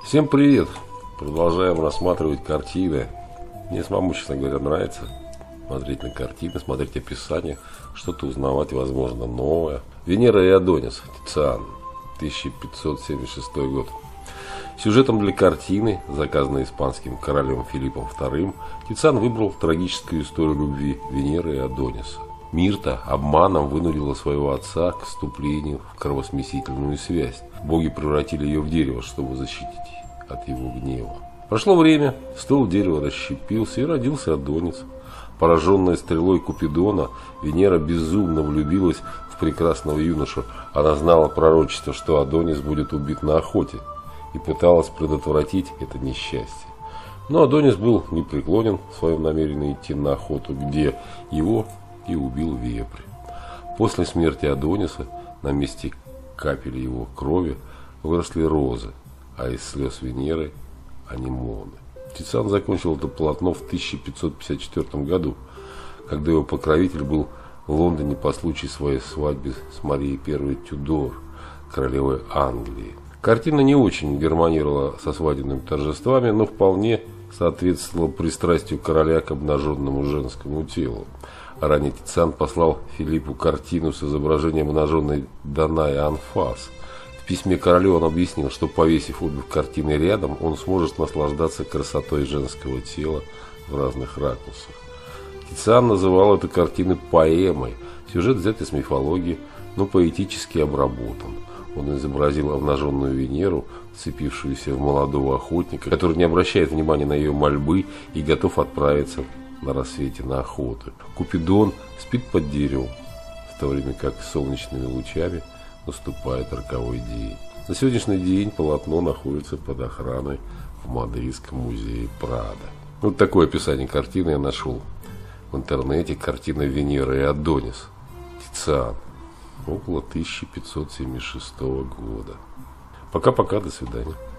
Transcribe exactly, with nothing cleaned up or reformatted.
Всем привет! Продолжаем рассматривать картины. Мне самому, честно говоря, нравится смотреть на картины, смотреть описание, что-то узнавать, возможно, новое. Венера и Адонис, Тициан, тысяча пятьсот семьдесят шестой год. Сюжетом для картины, заказанной испанским королем Филиппом вторым, Тициан выбрал трагическую историю любви Венеры и Адониса. Мирта обманом вынудила своего отца к вступлению в кровосмесительную связь. Боги превратили ее в дерево, чтобы защитить от его гнева. Прошло время, ствол дерева расщепился и родился Адонис. Пораженная стрелой Купидона, Венера безумно влюбилась в прекрасного юношу. Она знала пророчество, что Адонис будет убит на охоте, и пыталась предотвратить это несчастье. Но Адонис был непреклонен в своем намерении идти на охоту, где его и убил вепрь. После смерти Адониса на месте капель его крови выросли розы, а из слез Венеры – анимоны. Тициан закончил это полотно в тысяча пятьсот пятьдесят четвёртом году, когда его покровитель был в Лондоне по случаю своей свадьбы с Марией первой Тюдор, королевой Англии. Картина не очень гармонировала со свадебными торжествами, но вполне соответствовала пристрастию короля к обнаженному женскому телу. Ранее Тициан послал Филиппу картину с изображением обнаженной Данаи Анфас. В письме королю он объяснил, что, повесив обе картины рядом, он сможет наслаждаться красотой женского тела в разных ракурсах. Тициан называл эту картину поэмой. Сюжет взят из мифологии, но поэтически обработан. Он изобразил обнаженную Венеру, вцепившуюся в молодого охотника, который не обращает внимания на ее мольбы и готов отправиться на рассвете на охоту. Купидон спит под деревом, в то время как солнечными лучами наступает роковой день. На сегодняшний день полотно находится под охраной в Мадридском музее Прадо. Вот такое описание картины я нашел в интернете. Картина Венера и Адонис, Тициан, около тысяча пятьсот семьдесят шестого года. Пока-пока, до свидания.